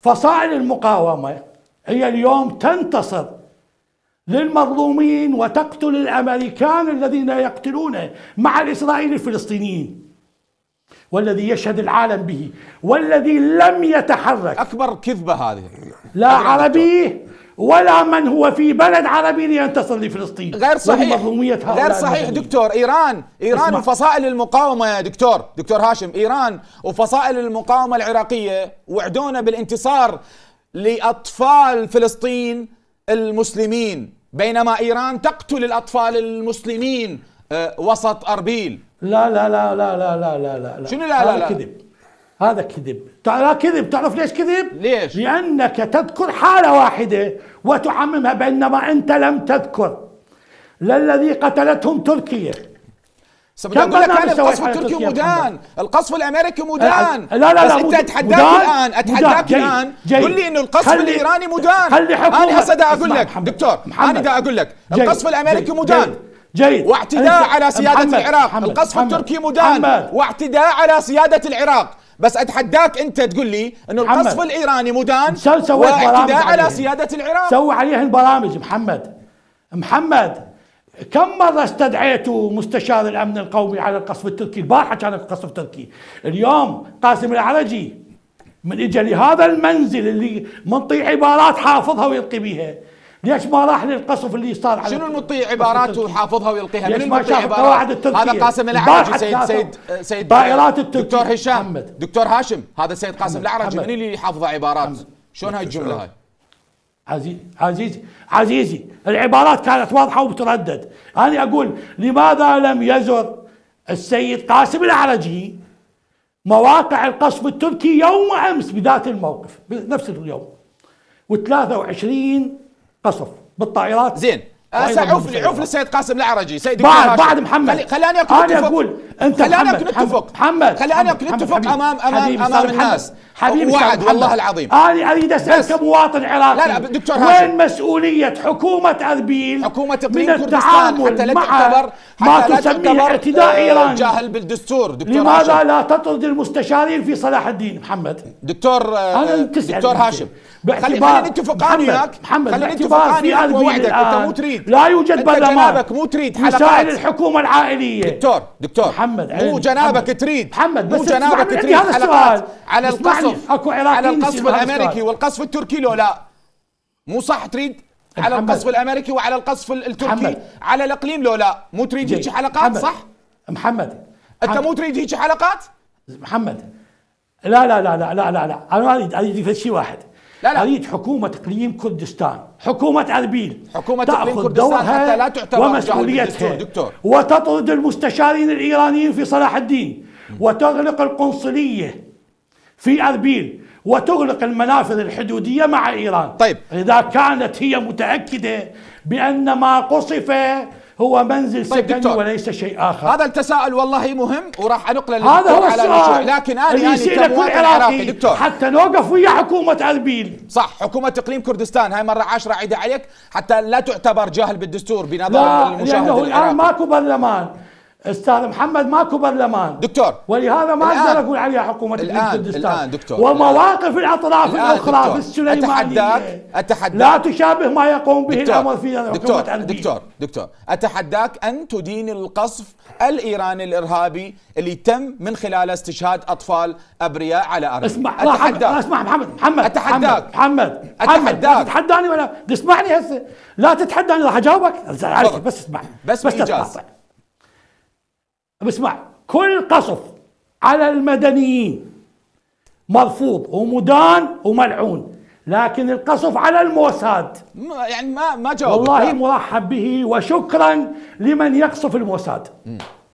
فصائل المقاومة هي اليوم تنتصر للمظلومين وتقتل الأمريكان الذين يقتلون مع الإسرائيلي الفلسطينيين، والذي يشهد العالم به والذي لم يتحرك. أكبر كذبة هذه. لا عربي ولا من هو في بلد عربي لينتصر لفلسطين. غير صحيح، غير صحيح دكتور. إيران وفصائل المقاومة يا دكتور هاشم، إيران وفصائل المقاومة العراقية وعدونا بالانتصار لأطفال فلسطين المسلمين، بينما إيران تقتل الأطفال المسلمين وسط أربيل. لا لا لا لا لا لا لا لا شنو لا لا لا؟ كذب، هذا كذب. كذب. تعرف ليش كذب؟ ليش؟ لأنك تذكر حالة واحدة وتعممها، بينما أنت لم تذكر للذي قتلتهم تركيا. كم كان القصف التركي مدان، القصف الامريكي مدان. لا لا لا، بس انت اتحداك الان قل لي انه القصف الايراني مدان. انا هسه دا اقول لك دكتور، انا دا اقول لك القصف الامريكي مدان جيد، واعتداء على سيادة العراق. القصف التركي مدان واعتداء على سيادة العراق. بس اتحداك انت تقول لي انه القصف الايراني مدان واعتداء على سيادة العراق. سوي عليهن برامج. محمد كم مرة استدعيت مستشار الأمن القومي على القصف التركي؟ البارحة كان القصف التركي. اليوم قاسم العرجي من اجى لهذا المنزل اللي منطي عبارات حافظها ويلقي بها، ليش ما راح للقصف اللي صار على شنو المطيع عبارات وحافظها ويلقيها؟ ليش ما شاف القواعد التركية؟ هذا قاسم العرجي. سيد طائرات التركية. دكتور هشام، دكتور هاشم، هذا سيد قاسم العرجي. من اللي يحافظ عبارات؟ شلون هاي الجملة هاي؟ عزيزي العبارات كانت واضحة وبتردد. أنا أقول لماذا لم يزر السيد قاسم العرجي مواقع القصف التركي يوم أمس بذات الموقف بنفس اليوم، و23 قصف بالطائرات. زين عوف للسيد قاسم العرجي. سيد بعد محمد خلاني اكون نتفق امام الناس. حبيبي وعد والله العظيم. انا اريد اسالك كمواطن عراقي، لا دكتور هاشم، وين مسؤوليه حكومه اربيل من التعامل حتى مع ما تسميه اعتداء ايراني جاهل بالدستور؟ دكتور لماذا هاشم، لا تطرد المستشارين في صلاح الدين؟ محمد دكتور هاشم، خلينا نتفق انا وياك. خلينا نتفق انا وياك ووعدك. انت مو تريد، لا يوجد برلمان. جنابك مو تريد حلقات وسائل الحكومه العائليه. دكتور محمد، مو جنابك تريد، محمد، مو جنابك تريد حلقات على القصف الامريكي والقصف التركي لو لا؟ مو صح تريد على القصف الامريكي وعلى القصف التركي على الاقليم لو لا؟ مو تريد هيك حلقات؟ صح محمد، انت مو تريد هيك حلقات؟ محمد، لا لا لا لا لا لا, لا. انا اريد شيء واحد. لا اريد حكومه اقليم كردستان، حكومه اربيل، حكومه اقليم كردستان حتى لا تعتبر ومسؤوليتها دكتور، وتطرد المستشارين الايرانيين في صلاح الدين، وتغلق القنصليه في اربيل، وتغلق المنافذ الحدوديه مع ايران. طيب اذا كانت هي متاكده بان ما قصف هو منزل سكني وليس شيء اخر. هذا التساؤل والله مهم وراح انقله هذا هو السؤال. لكن انا كمواطن عراقي دكتور حتى نوقف ويا حكومه اربيل. صح، حكومه اقليم كردستان هاي مره 10 عيدها عليك حتى لا تعتبر جاهل بالدستور بنظر المشاهد لانه العراقي. الان ماكو برلمان استاذ محمد، ماكو برلمان دكتور، ولهذا ما اقدر اقول عليها حكومه اقليم كردستان. الان دكتور، ومواقف الاطراف الاخرى في السليمانيه أتحداك لا تشابه ما يقوم به الامر في حكومه اربيل. دكتور اتحداك ان تدين القصف الايراني الارهابي اللي تم من خلال استشهاد اطفال ابرياء على اربيل. اسمع محمد اتحداك لا تتحداني ولا تسمعني هسه، لا تتحداني راح اجاوبك. بس اسمعني بس بإيجاز. اسمع، كل قصف على المدنيين مرفوض ومدان وملعون، لكن القصف على الموساد يعني ما جاوب والله مرحب به، وشكرا لمن يقصف الموساد.